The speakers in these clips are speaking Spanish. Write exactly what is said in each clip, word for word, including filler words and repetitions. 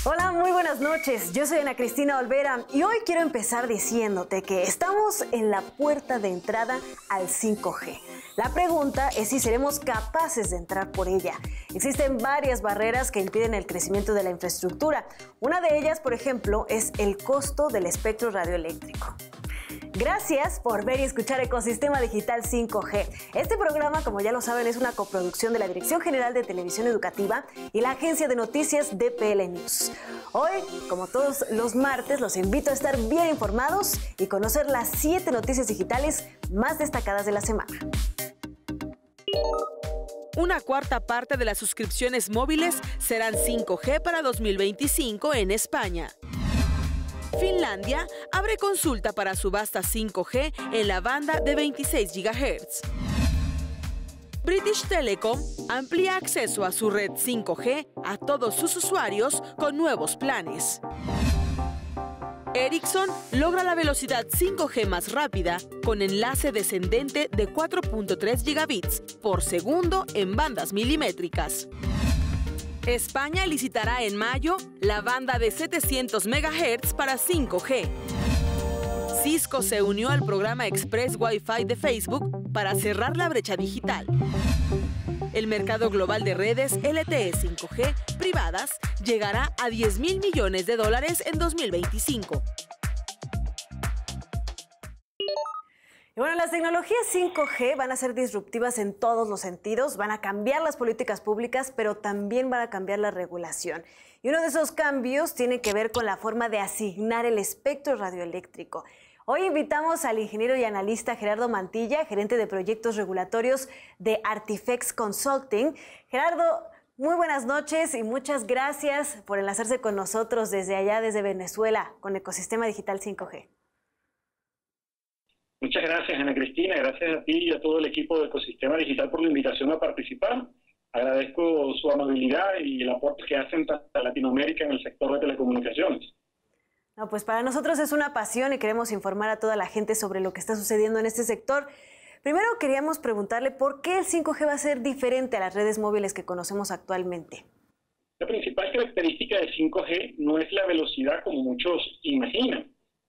Hola, muy buenas noches. Yo soy Ana Cristina Olvera y hoy quiero empezar diciéndote que estamos en la puerta de entrada al cinco G. La pregunta es si seremos capaces de entrar por ella. Existen varias barreras que impiden el crecimiento de la infraestructura. Una de ellas, por ejemplo, es el costo del espectro radioeléctrico. Gracias por ver y escuchar Ecosistema Digital cinco G. Este programa, como ya lo saben, es una coproducción de la Dirección General de Televisión Educativa y la agencia de noticias D P L News. Hoy, como todos los martes, los invito a estar bien informados y conocer las siete noticias digitales más destacadas de la semana. Una cuarta parte de las suscripciones móviles serán cinco G para dos mil veinticinco en España. Finlandia abre consulta para subasta cinco G en la banda de veintiséis gigahertz. British Telecom amplía acceso a su red cinco G a todos sus usuarios con nuevos planes. Ericsson logra la velocidad cinco G más rápida con enlace descendente de cuatro punto tres gigabits por segundo en bandas milimétricas. España licitará en mayo la banda de setecientos megahertz para cinco G. Cisco se unió al programa Express Wi-Fi de Facebook para cerrar la brecha digital. El mercado global de redes L T E cinco G privadas llegará a diez mil millones de dólares en dos mil veinticinco. Y bueno, las tecnologías cinco G van a ser disruptivas en todos los sentidos, van a cambiar las políticas públicas, pero también van a cambiar la regulación. Y uno de esos cambios tiene que ver con la forma de asignar el espectro radioeléctrico. Hoy invitamos al ingeniero y analista Gerardo Mantilla, gerente de proyectos regulatorios de Artifex Consulting. Gerardo, muy buenas noches y muchas gracias por enlazarse con nosotros desde allá, desde Venezuela, con Ecosistema Digital cinco G. Muchas gracias, Ana Cristina. Gracias a ti y a todo el equipo de Ecosistema Digital por la invitación a participar. Agradezco su amabilidad y el aporte que hacen a Latinoamérica en el sector de telecomunicaciones. No, pues para nosotros es una pasión y queremos informar a toda la gente sobre lo que está sucediendo en este sector. Primero queríamos preguntarle por qué el cinco G va a ser diferente a las redes móviles que conocemos actualmente. La principal característica del cinco G no es la velocidad como muchos imaginan.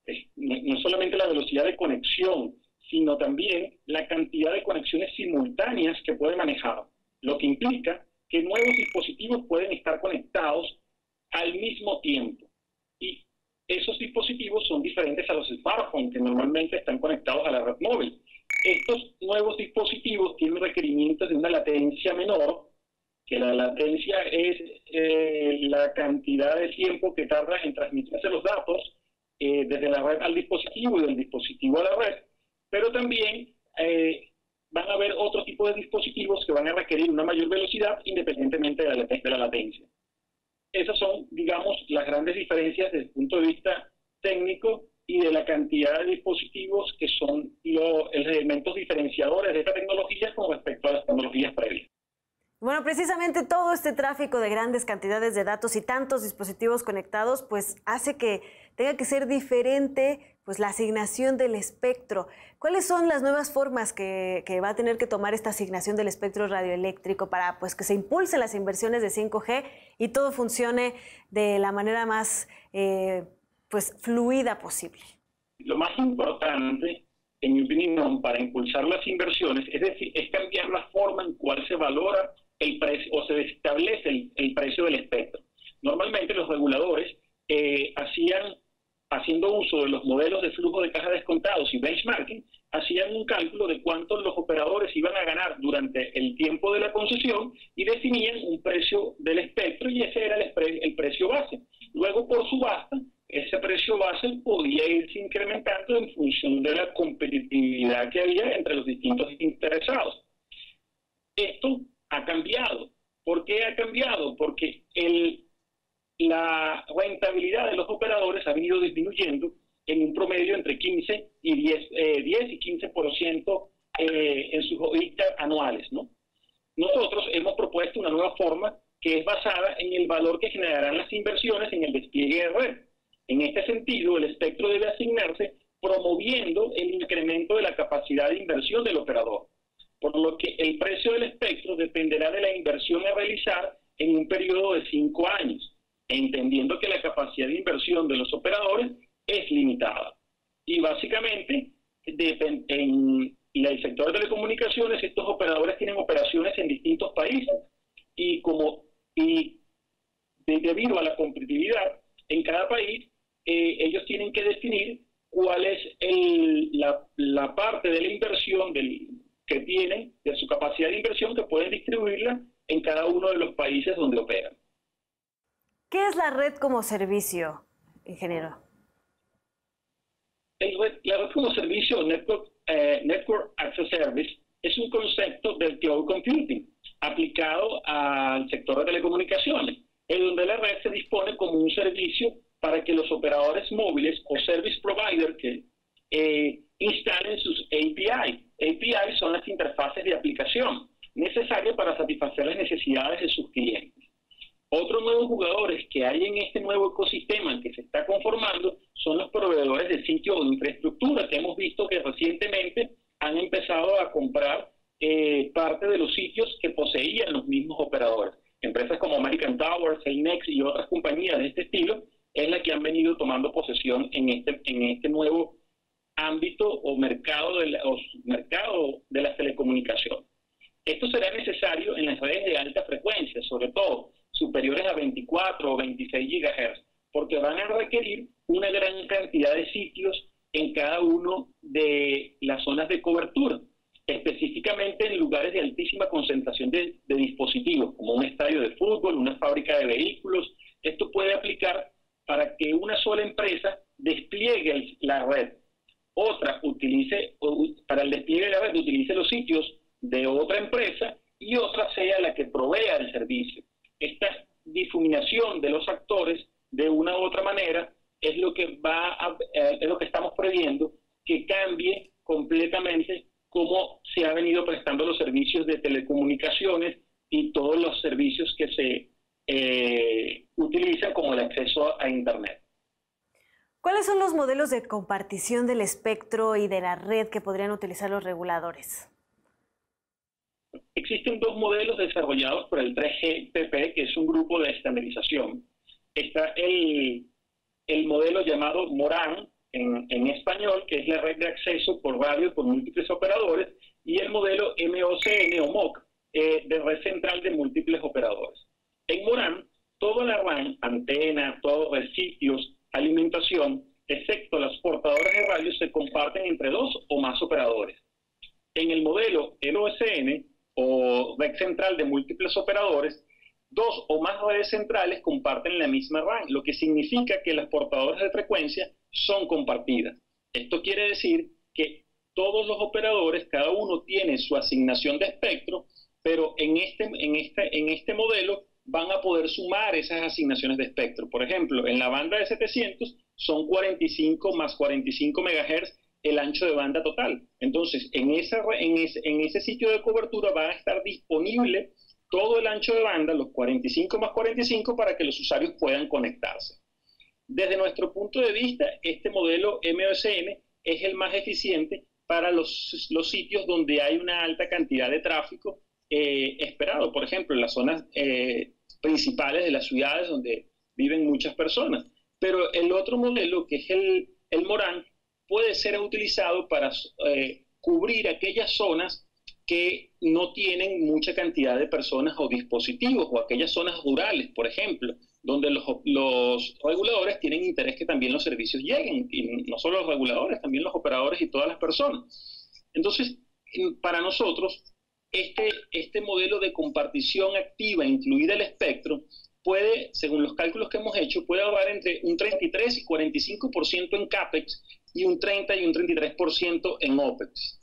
No solamente la velocidad de conexión, sino también la cantidad de conexiones simultáneas que puede manejar, lo que implica que nuevos dispositivos pueden estar conectados al mismo tiempo. Y esos dispositivos son diferentes a los smartphones, que normalmente están conectados a la red móvil. Estos nuevos dispositivos tienen requerimientos de una latencia menor, que la latencia es eh, la cantidad de tiempo que tarda en transmitirse los datos Eh, desde la red al dispositivo y del dispositivo a la red, pero también eh, van a haber otro tipo de dispositivos que van a requerir una mayor velocidad independientemente de la, de la latencia. Esas son, digamos, las grandes diferencias desde el punto de vista técnico y de la cantidad de dispositivos que son los elementos diferenciadores de esta tecnología con respecto a las tecnologías previas. Bueno, precisamente todo este tráfico de grandes cantidades de datos y tantos dispositivos conectados, pues hace que tenga que ser diferente pues la asignación del espectro. ¿Cuáles son las nuevas formas que, que va a tener que tomar esta asignación del espectro radioeléctrico para pues que se impulsen las inversiones de cinco G y todo funcione de la manera más eh, pues fluida posible? Lo más importante, en mi opinión, para impulsar las inversiones, es decir, es cambiar la forma en cual se valora el precio o se establece el, el precio del espectro. Normalmente los reguladores eh, hacían, haciendo uso de los modelos de flujo de caja descontados y benchmarking, hacían un cálculo de cuánto los operadores iban a ganar durante el tiempo de la concesión y definían un precio del espectro y ese era el, pre el precio base. Luego, por subasta, ese precio base podía irse incrementando en función de la competitividad que había entre los distintos interesados. Esto ha cambiado. ¿Por qué ha cambiado? Porque el, la rentabilidad de los operadores ha venido disminuyendo en un promedio entre quince y diez, eh, diez y quince por ciento eh, en sus O I B T A anuales, ¿no? Nosotros hemos propuesto una nueva forma que es basada en el valor que generarán las inversiones en el despliegue de red. En este sentido, el espectro debe asignarse promoviendo el incremento de la capacidad de inversión del operador, por lo que el precio del espectro dependerá de la inversión a realizar en un periodo de cinco años. entendiendo que la capacidad de inversión de los operadores es limitada. Y básicamente, de, en el sector de telecomunicaciones, estos operadores tienen operaciones en distintos países y, como, y de, debido a la competitividad en cada país, eh, ellos tienen que definir cuál es el, la, la parte de la inversión del, que tienen, de su capacidad de inversión, que pueden distribuirla en cada uno de los países donde operan. ¿Qué es la red como servicio, ingeniero? El red, la red como servicio, Network, eh, Network Access Service, es un concepto del cloud computing aplicado al sector de telecomunicaciones, en donde la red se dispone como un servicio para que los operadores móviles o service provider que eh, instalen sus A P I. A P I son las interfaces de aplicación necesarias para satisfacer las necesidades de sus clientes. Otros nuevos jugadores que hay en este nuevo ecosistema que se está conformando son los proveedores de sitios o de infraestructura, que hemos visto que recientemente han empezado a comprar eh, parte de los sitios que poseían los mismos operadores. Empresas como American Tower, Cellnex y otras compañías de este estilo es la que han venido tomando posesión en este, en este nuevo ámbito o mercado de, la, o mercado de las telecomunicaciones. Esto será necesario en las redes de alta frecuencia, sobre todo superiores a veinticuatro o veintiséis gigahertz, porque van a requerir una gran cantidad de sitios en cada uno de las zonas de cobertura, específicamente en lugares de altísima concentración de, de dispositivos, como un estadio de fútbol, una fábrica de vehículos. Esto puede aplicar para que una sola empresa despliegue el, la red, otra utilice, para el despliegue de la red utilice los sitios de otra empresa y otra sea la que provea el servicio. Esta difuminación de los actores de una u otra manera es lo que va a, eh, es lo que estamos previendo que cambie completamente cómo se ha venido prestando los servicios de telecomunicaciones y todos los servicios que se eh, utilizan como el acceso a Internet. ¿Cuáles son los modelos de compartición del espectro y de la red que podrían utilizar los reguladores? Existen dos modelos desarrollados por el tres G P P, que es un grupo de estandarización. Está el, el modelo llamado MORAN, en, en español, que es la red de acceso por radio por múltiples operadores, y el modelo M O C N o M O C, eh, de red central de múltiples operadores. En MORAN, toda la RAN, antena, todos los sitios, alimentación, excepto las portadoras de radio, se comparten entre dos o más operadores. En el modelo M O C N, o red central de múltiples operadores, dos o más redes centrales comparten la misma RAN, lo que significa que las portadoras de frecuencia son compartidas. Esto quiere decir que todos los operadores, cada uno tiene su asignación de espectro, pero en este, en este, en este modelo van a poder sumar esas asignaciones de espectro. Por ejemplo, en la banda de setecientos son cuarenta y cinco más cuarenta y cinco megahertz el ancho de banda total. Entonces, en, esa, en, ese, en ese sitio de cobertura va a estar disponible todo el ancho de banda, los cuarenta y cinco más cuarenta y cinco, para que los usuarios puedan conectarse. Desde nuestro punto de vista, este modelo M O S N es el más eficiente para los, los sitios donde hay una alta cantidad de tráfico eh, esperado. Por ejemplo, en las zonas eh, principales de las ciudades donde viven muchas personas. Pero el otro modelo, que es el, el MORAN, puede ser utilizado para eh, cubrir aquellas zonas que no tienen mucha cantidad de personas o dispositivos, o aquellas zonas rurales, por ejemplo, donde los, los reguladores tienen interés que también los servicios lleguen, y no solo los reguladores, también los operadores y todas las personas. Entonces, para nosotros, este, este modelo de compartición activa, incluida el espectro, puede, según los cálculos que hemos hecho, puede ahorrar entre un treinta y tres y cuarenta y cinco por ciento en CAPEX y un treinta y un treinta y tres por ciento en OPEX.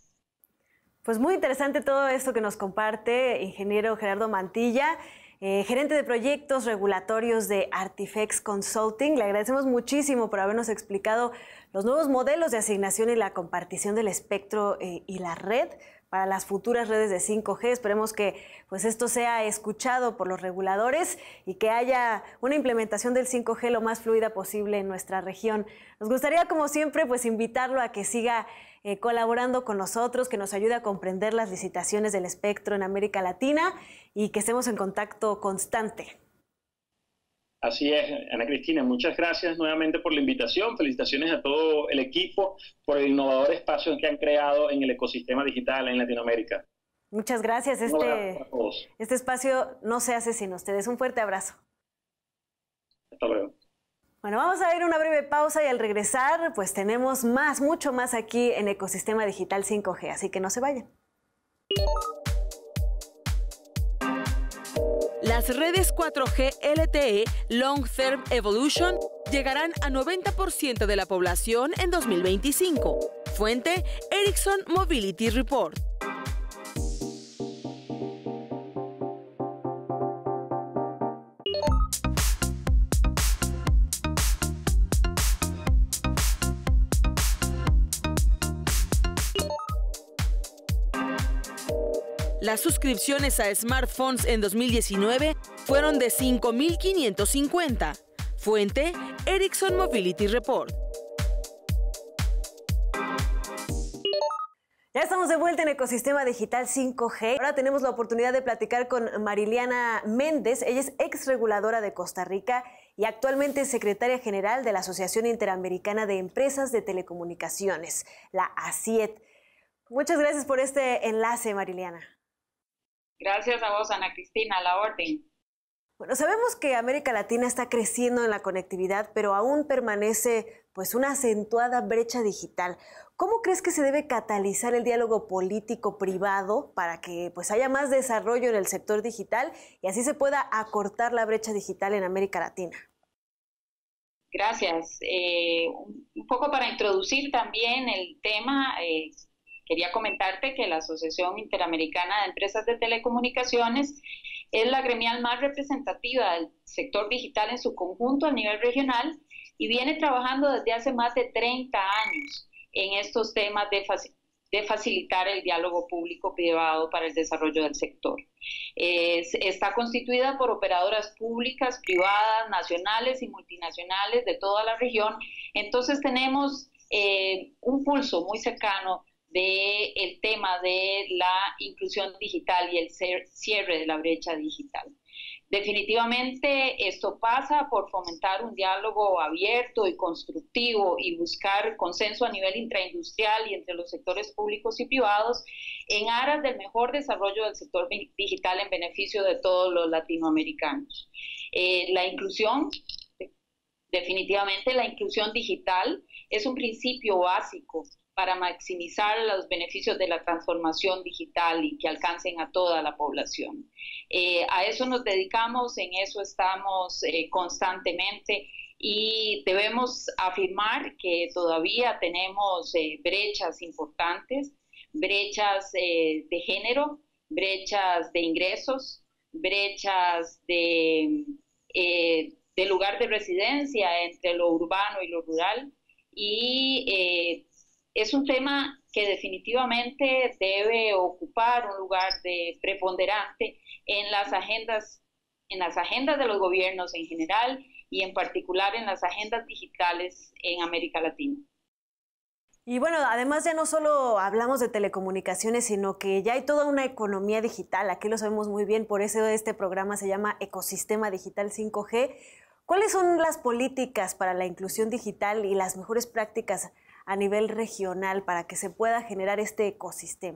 Pues muy interesante todo esto que nos comparte ingeniero Gerardo Mantilla, eh, gerente de proyectos regulatorios de Artifex Consulting. Le agradecemos muchísimo por habernos explicado los nuevos modelos de asignación y la compartición del espectro eh, y la red para las futuras redes de cinco G. Esperemos que pues, esto sea escuchado por los reguladores y que haya una implementación del cinco G lo más fluida posible en nuestra región. Nos gustaría, como siempre, pues, invitarlo a que siga eh, colaborando con nosotros, que nos ayude a comprender las licitaciones del espectro en América Latina y que estemos en contacto constante. Así es, Ana Cristina, muchas gracias nuevamente por la invitación. Felicitaciones a todo el equipo por el innovador espacio que han creado en el ecosistema digital en Latinoamérica. Muchas gracias. Este, este espacio no se hace sin ustedes. Un fuerte abrazo. Hasta luego. Bueno, vamos a ir a una breve pausa y al regresar, pues tenemos más, mucho más aquí en Ecosistema Digital cinco G, así que no se vayan. Las redes cuatro G L T E Long Term Evolution llegarán a noventa por ciento de la población en dos mil veinticinco. Fuente: Ericsson Mobility Report. Las suscripciones a smartphones en dos mil diecinueve fueron de cinco mil quinientos cincuenta. Fuente: Ericsson Mobility Report. Ya estamos de vuelta en Ecosistema Digital cinco G. Ahora tenemos la oportunidad de platicar con Mariliana Méndez. Ella es ex reguladora de Costa Rica y actualmente es secretaria general de la Asociación Interamericana de Empresas de Telecomunicaciones, la A C I E T. Muchas gracias por este enlace, Mariliana. Gracias a vos, Ana Cristina, a la orden. Bueno, sabemos que América Latina está creciendo en la conectividad, pero aún permanece pues una acentuada brecha digital. ¿Cómo crees que se debe catalizar el diálogo político-privado para que pues haya más desarrollo en el sector digital y así se pueda acortar la brecha digital en América Latina? Gracias. Eh, un poco para introducir también el tema, eh, quería comentarte que la Asociación Interamericana de Empresas de Telecomunicaciones es la gremial más representativa del sector digital en su conjunto a nivel regional y viene trabajando desde hace más de treinta años en estos temas de, faci de facilitar el diálogo público-privado para el desarrollo del sector. Es, está constituida por operadoras públicas, privadas, nacionales y multinacionales de toda la región. Entonces tenemos eh, un pulso muy cercano del tema de la inclusión digital y el cierre de la brecha digital. Definitivamente esto pasa por fomentar un diálogo abierto y constructivo y buscar consenso a nivel intraindustrial y entre los sectores públicos y privados en aras del mejor desarrollo del sector digital en beneficio de todos los latinoamericanos. Eh, la inclusión, definitivamente la inclusión digital es un principio básico para maximizar los beneficios de la transformación digital y que alcancen a toda la población. Eh, a eso nos dedicamos, en eso estamos eh, constantemente y debemos afirmar que todavía tenemos eh, brechas importantes, brechas eh, de género, brechas de ingresos, brechas de, eh, de lugar de residencia entre lo urbano y lo rural y eh, es un tema que definitivamente debe ocupar un lugar de preponderante en las agendas, en las agendas de los gobiernos en general y en particular en las agendas digitales en América Latina. Y bueno, además ya no solo hablamos de telecomunicaciones, sino que ya hay toda una economía digital. Aquí lo sabemos muy bien, por eso este programa se llama Ecosistema Digital cinco G. ¿Cuáles son las políticas para la inclusión digital y las mejores prácticas a nivel regional para que se pueda generar este ecosistema?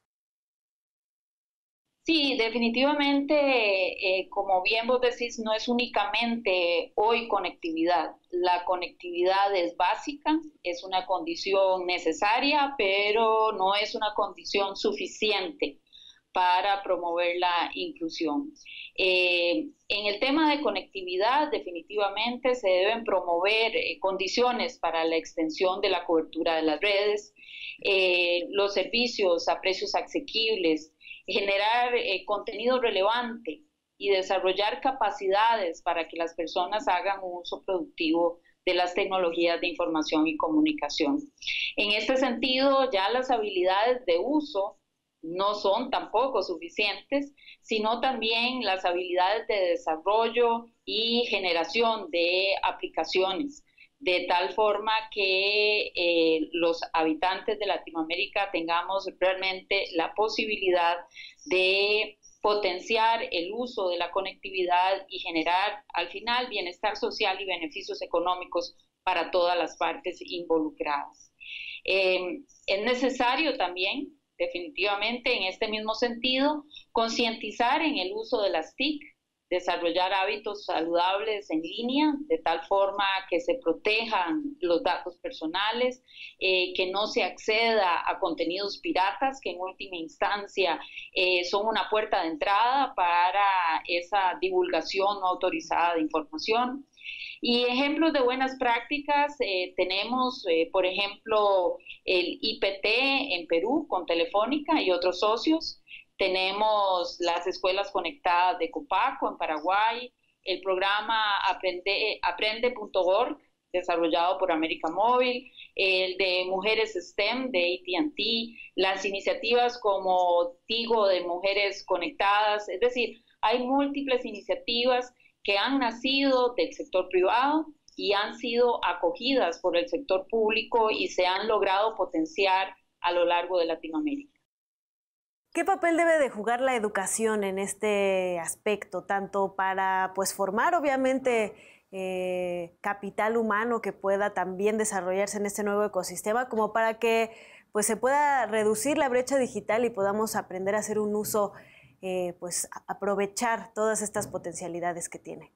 Sí, definitivamente, eh, como bien vos decís, no es únicamente hoy conectividad. La conectividad es básica, es una condición necesaria, pero no es una condición suficiente para promover la inclusión. Eh, en el tema de conectividad, definitivamente se deben promover eh, condiciones para la extensión de la cobertura de las redes, eh, los servicios a precios asequibles, generar eh, contenido relevante y desarrollar capacidades para que las personas hagan un uso productivo de las tecnologías de información y comunicación. En este sentido, ya las habilidades de uso no son tampoco suficientes, sino también las habilidades de desarrollo y generación de aplicaciones, de tal forma que eh, los habitantes de Latinoamérica tengamos realmente la posibilidad de potenciar el uso de la conectividad y generar al final bienestar social y beneficios económicos para todas las partes involucradas. Eh, es necesario también, definitivamente, en este mismo sentido, concientizar en el uso de las T I C, desarrollar hábitos saludables en línea, de tal forma que se protejan los datos personales, eh, que no se acceda a contenidos piratas, que en última instancia eh, son una puerta de entrada para esa divulgación no autorizada de información. Y ejemplos de buenas prácticas, eh, tenemos, eh, por ejemplo, el I P T en Perú con Telefónica y otros socios. Tenemos las escuelas conectadas de Copaco en Paraguay, el programa aprende aprende punto org desarrollado por América Móvil, el de Mujeres STEM de A T and T, las iniciativas como Tigo de Mujeres Conectadas, es decir, hay múltiples iniciativas que han nacido del sector privado y han sido acogidas por el sector público y se han logrado potenciar a lo largo de Latinoamérica. ¿Qué papel debe de jugar la educación en este aspecto, tanto para pues formar obviamente eh, capital humano que pueda también desarrollarse en este nuevo ecosistema, como para que pues se pueda reducir la brecha digital y podamos aprender a hacer un uso, eh, pues aprovechar todas estas potencialidades que tiene?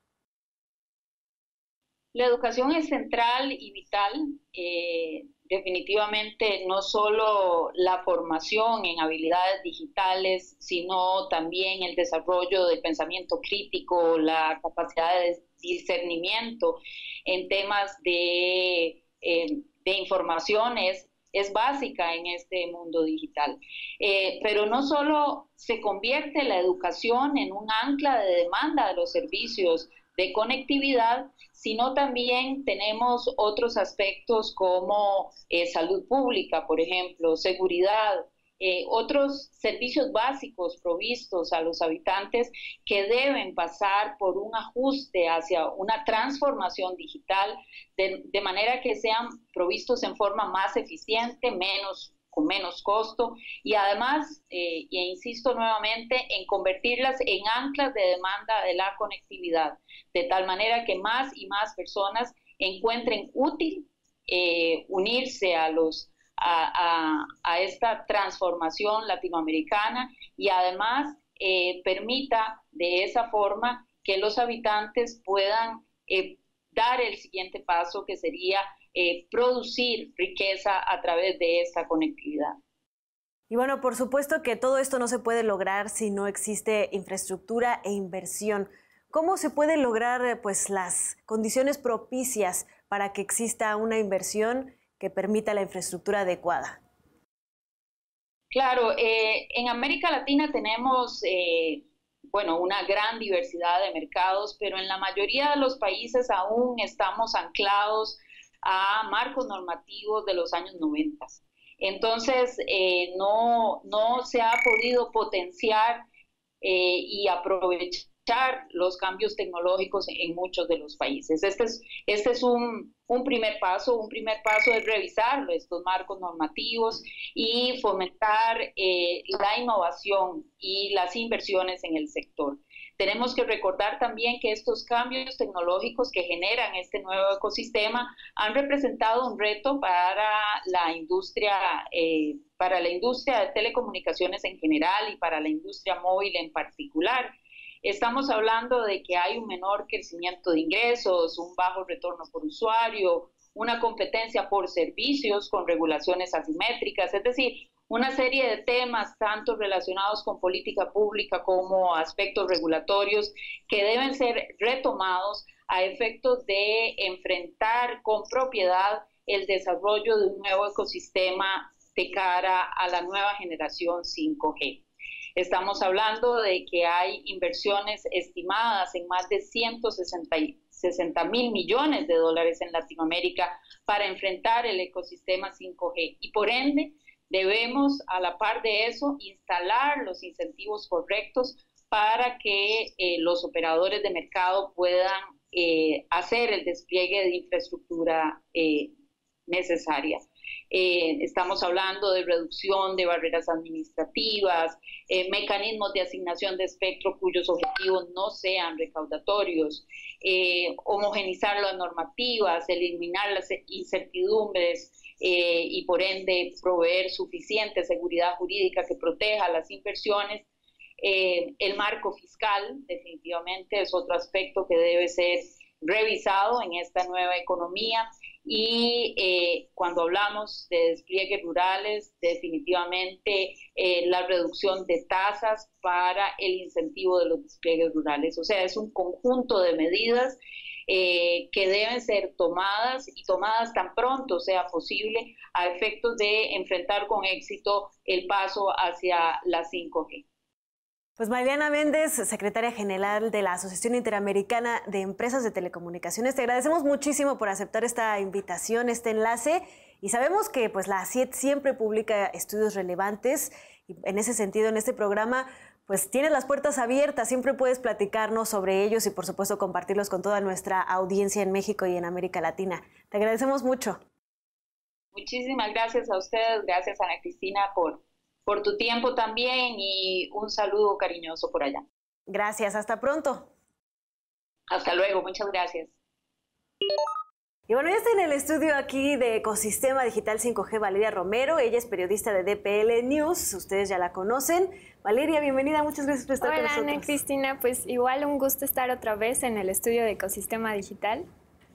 La educación es central y vital. Eh, definitivamente no solo la formación en habilidades digitales, sino también el desarrollo del pensamiento crítico, la capacidad de discernimiento en temas de, eh, de información es, es básica en este mundo digital. Eh, pero no solo se convierte la educación en un ancla de demanda de los servicios de conectividad, sino también tenemos otros aspectos como eh, salud pública, por ejemplo, seguridad, eh, otros servicios básicos provistos a los habitantes que deben pasar por un ajuste hacia una transformación digital de, de manera que sean provistos en forma más eficiente, menos con menos costo y además, eh, e insisto nuevamente, en convertirlas en anclas de demanda de la conectividad, de tal manera que más y más personas encuentren útil eh, unirse a, los, a, a, a esta transformación latinoamericana y además eh, permita de esa forma que los habitantes puedan eh, dar el siguiente paso, que sería Eh, producir riqueza a través de esta conectividad. Y bueno, por supuesto que todo esto no se puede lograr si no existe infraestructura e inversión. ¿Cómo se pueden lograr pues, las condiciones propicias para que exista una inversión que permita la infraestructura adecuada? Claro, eh, en América Latina tenemos eh, bueno, una gran diversidad de mercados, pero en la mayoría de los países aún estamos anclados a marcos normativos de los años noventa. Entonces, eh, no, no se ha podido potenciar eh, y aprovechar los cambios tecnológicos en muchos de los países. Este es, este es un, un primer paso. Un primer paso es revisar estos marcos normativos y fomentar eh, la innovación y las inversiones en el sector. Tenemos que recordar también que estos cambios tecnológicos que generan este nuevo ecosistema han representado un reto para la industria, eh, para la industria de telecomunicaciones en general y para la industria móvil en particular. Estamos hablando de que hay un menor crecimiento de ingresos, un bajo retorno por usuario, una competencia por servicios con regulaciones asimétricas, es decir, una serie de temas tanto relacionados con política pública como aspectos regulatorios que deben ser retomados a efectos de enfrentar con propiedad el desarrollo de un nuevo ecosistema de cara a la nueva generación cinco G. Estamos hablando de que hay inversiones estimadas en más de ciento sesenta mil millones de dólares en Latinoamérica para enfrentar el ecosistema cinco G y por ende debemos, a la par de eso, instalar los incentivos correctos para que eh, los operadores de mercado puedan eh, hacer el despliegue de infraestructura eh, necesaria. Eh, estamos hablando de reducción de barreras administrativas, eh, mecanismos de asignación de espectro cuyos objetivos no sean recaudatorios, eh, homogenizar las normativas, eliminar las incertidumbres eh, y por ende proveer suficiente seguridad jurídica que proteja las inversiones. Eh, el marco fiscal definitivamente es otro aspecto que debe ser revisado en esta nueva economía. Y eh, cuando hablamos de despliegues rurales, definitivamente eh, la reducción de tasas para el incentivo de los despliegues rurales. O sea, es un conjunto de medidas eh, que deben ser tomadas y tomadas tan pronto sea posible a efectos de enfrentar con éxito el paso hacia la cinco G. Pues Mariana Méndez, secretaria general de la Asociación Interamericana de Empresas de Telecomunicaciones, te agradecemos muchísimo por aceptar esta invitación, este enlace, y sabemos que pues la A C I E T siempre publica estudios relevantes y en ese sentido en este programa pues tienes las puertas abiertas, siempre puedes platicarnos sobre ellos y por supuesto compartirlos con toda nuestra audiencia en México y en América Latina. Te agradecemos mucho. Muchísimas gracias a ustedes, gracias Ana Cristina por por tu tiempo también y un saludo cariñoso por allá. Gracias, hasta pronto. Hasta luego, muchas gracias. Y bueno, ya está en el estudio aquí de Ecosistema Digital cinco G Valeria Romero, ella es periodista de D P L News, ustedes ya la conocen. Valeria, bienvenida, muchas gracias por estar Hola, con nosotros. Hola Ana Cristina, pues igual un gusto estar otra vez en el estudio de Ecosistema Digital.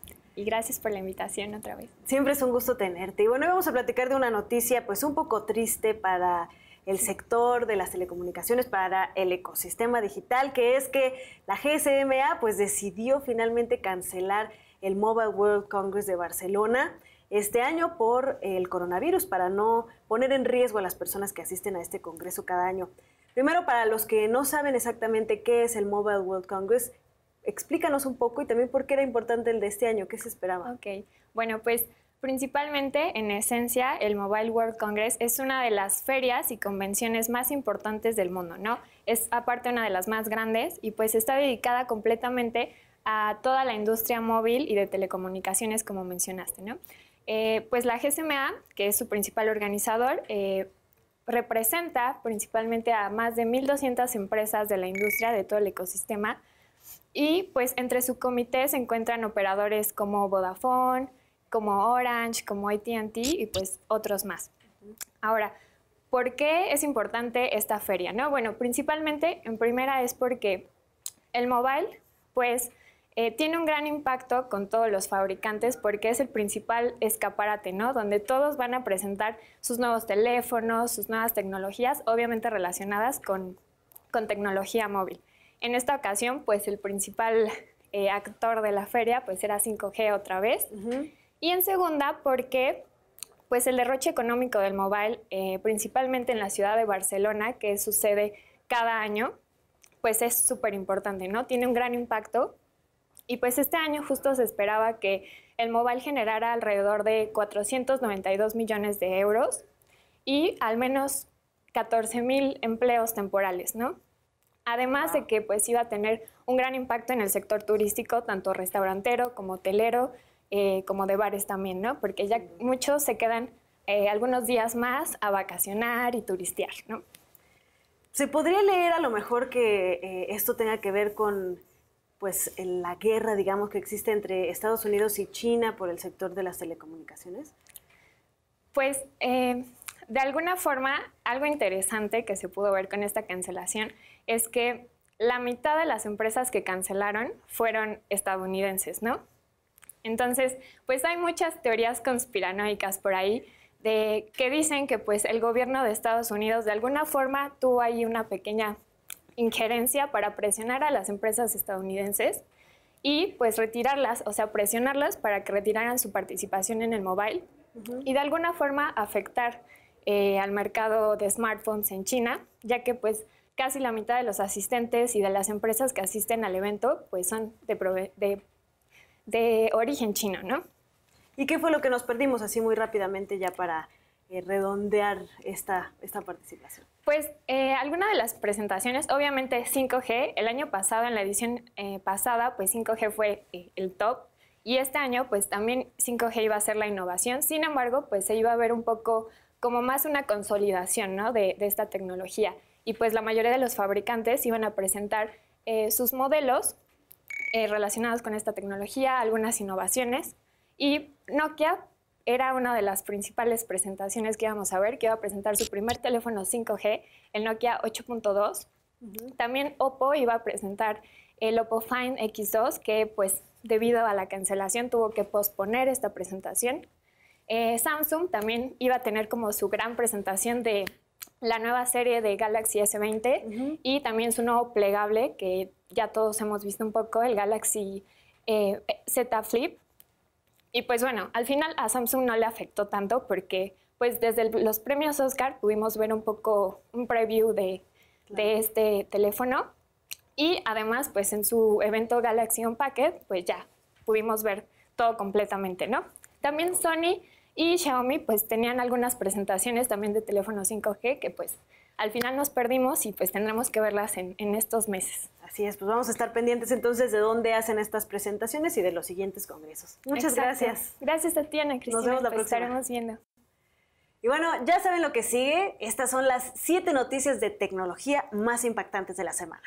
Y gracias por la invitación otra vez. Siempre es un gusto tenerte. Y bueno, hoy vamos a platicar de una noticia pues un poco triste para el sector de las telecomunicaciones, para el ecosistema digital, que es que la G S M A pues decidió finalmente cancelar el Mobile World Congress de Barcelona este año por el coronavirus, para no poner en riesgo a las personas que asisten a este congreso cada año. Primero, para los que no saben exactamente qué es el Mobile World Congress, explícanos un poco y también por qué era importante el de este año, ¿qué se esperaba? Ok, bueno, pues principalmente, en esencia, el Mobile World Congress es una de las ferias y convenciones más importantes del mundo, ¿no? Es aparte una de las más grandes y pues está dedicada completamente a toda la industria móvil y de telecomunicaciones, como mencionaste, ¿no? Eh, pues la G S M A, que es su principal organizador, eh, representa principalmente a más de mil doscientas empresas de la industria de todo el ecosistema. Y pues entre su comité se encuentran operadores como Vodafone, como Orange, como A T and T y pues otros más. Ahora, ¿por qué es importante esta feria, no? Bueno, principalmente, en primera es porque el mobile pues eh, tiene un gran impacto con todos los fabricantes porque es el principal escaparate, ¿no? Donde todos van a presentar sus nuevos teléfonos, sus nuevas tecnologías, obviamente relacionadas con, con tecnología móvil. En esta ocasión, pues el principal eh, actor de la feria pues era cinco G otra vez. Uh-huh. Y en segunda, porque pues el derroche económico del mobile, eh, principalmente en la ciudad de Barcelona, que sucede cada año, pues es súper importante, ¿no? Tiene un gran impacto. Y pues este año justo se esperaba que el mobile generara alrededor de cuatrocientos noventa y dos millones de euros y al menos catorce mil empleos temporales, ¿no? Además de que pues iba a tener un gran impacto en el sector turístico, tanto restaurantero como hotelero, eh, como de bares también, ¿no? Porque ya muchos se quedan eh, algunos días más a vacacionar y turistear, ¿no? ¿Se podría leer a lo mejor que eh, esto tenga que ver con pues, la guerra, digamos, que existe entre Estados Unidos y China por el sector de las telecomunicaciones? Pues, eh, de alguna forma, algo interesante que se pudo ver con esta cancelación es que la mitad de las empresas que cancelaron fueron estadounidenses, ¿no? Entonces, pues hay muchas teorías conspiranoicas por ahí de que dicen que pues el gobierno de Estados Unidos de alguna forma tuvo ahí una pequeña injerencia para presionar a las empresas estadounidenses y pues retirarlas, o sea, presionarlas para que retiraran su participación en el mobile uh-huh. y de alguna forma afectar eh, al mercado de smartphones en China, ya que pues casi la mitad de los asistentes y de las empresas que asisten al evento pues son de, prove- de, de origen chino, ¿no? ¿Y qué fue lo que nos perdimos así muy rápidamente ya para eh, redondear esta, esta participación? Pues eh, alguna de las presentaciones, obviamente cinco G, el año pasado, en la edición eh, pasada, pues cinco G fue eh, el top Y este año pues también cinco G iba a ser la innovación, sin embargo pues se iba a ver un poco como más una consolidación, ¿no? de, de esta tecnología. Y pues la mayoría de los fabricantes iban a presentar eh, sus modelos eh, relacionados con esta tecnología, algunas innovaciones. Y Nokia era una de las principales presentaciones que íbamos a ver, que iba a presentar su primer teléfono cinco G, el Nokia ocho punto dos. Uh-huh. También Oppo iba a presentar el Oppo Find X dos, que pues debido a la cancelación tuvo que posponer esta presentación. Eh, Samsung también iba a tener como su gran presentación de la nueva serie de Galaxy S veinte uh-huh. y también su nuevo plegable, que ya todos hemos visto un poco, el Galaxy eh, Z Flip. Y pues bueno, al final a Samsung no le afectó tanto porque pues desde el, los premios Oscar pudimos ver un poco un preview de, claro. de este teléfono. Y además, pues en su evento Galaxy Unpacked, pues ya pudimos ver todo completamente, ¿no? También Sony y Xiaomi pues tenían algunas presentaciones también de teléfonos cinco G que pues al final nos perdimos y pues tendremos que verlas en, en estos meses. Así es, pues vamos a estar pendientes entonces de dónde hacen estas presentaciones y de los siguientes congresos. Muchas Exacto. gracias. Gracias a ti, Ana Cristina. Nos vemos la pues próxima. Estaremos viendo. Y bueno, ya saben lo que sigue. Estas son las siete noticias de tecnología más impactantes de la semana.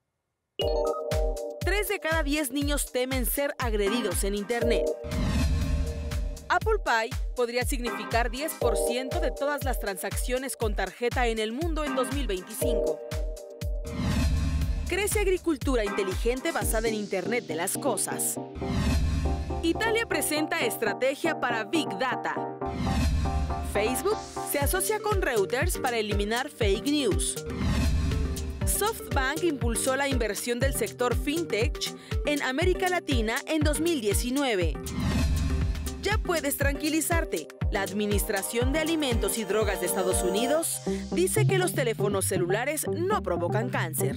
Tres de cada diez niños temen ser agredidos en Internet. Apple Pay podría significar diez por ciento de todas las transacciones con tarjeta en el mundo en dos mil veinticinco. Crece agricultura inteligente basada en Internet de las cosas. Italia presenta estrategia para Big Data. Facebook se asocia con Reuters para eliminar fake news. SoftBank impulsó la inversión del sector fintech en América Latina en dos mil diecinueve. Ya puedes tranquilizarte. La Administración de Alimentos y Drogas de Estados Unidos dice que los teléfonos celulares no provocan cáncer.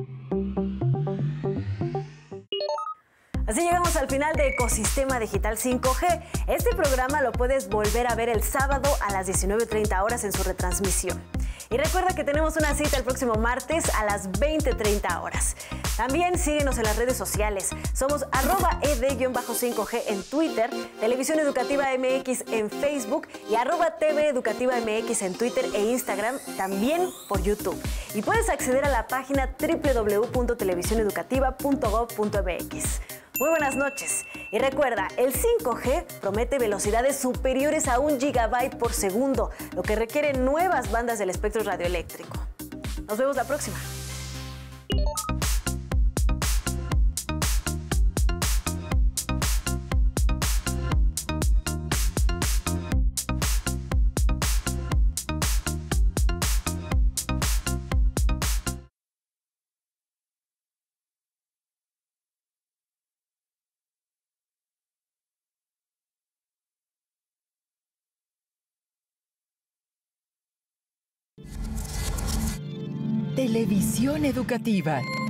Así llegamos al final de Ecosistema Digital cinco G. Este programa lo puedes volver a ver el sábado a las diecinueve treinta horas en su retransmisión. Y recuerda que tenemos una cita el próximo martes a las veinte treinta horas. También síguenos en las redes sociales. Somos arroba ed cinco G en Twitter, Televisión Educativa M X en Facebook y arroba T V Educativa M X en Twitter e Instagram, también por YouTube. Y puedes acceder a la página doble u doble u doble u punto televisión educativa punto gob punto m x. Muy buenas noches. Y recuerda, el cinco G promete velocidades superiores a un gigabyte por segundo, lo que requiere nuevas bandas del espectro radioeléctrico. Nos vemos la próxima. Televisión Educativa.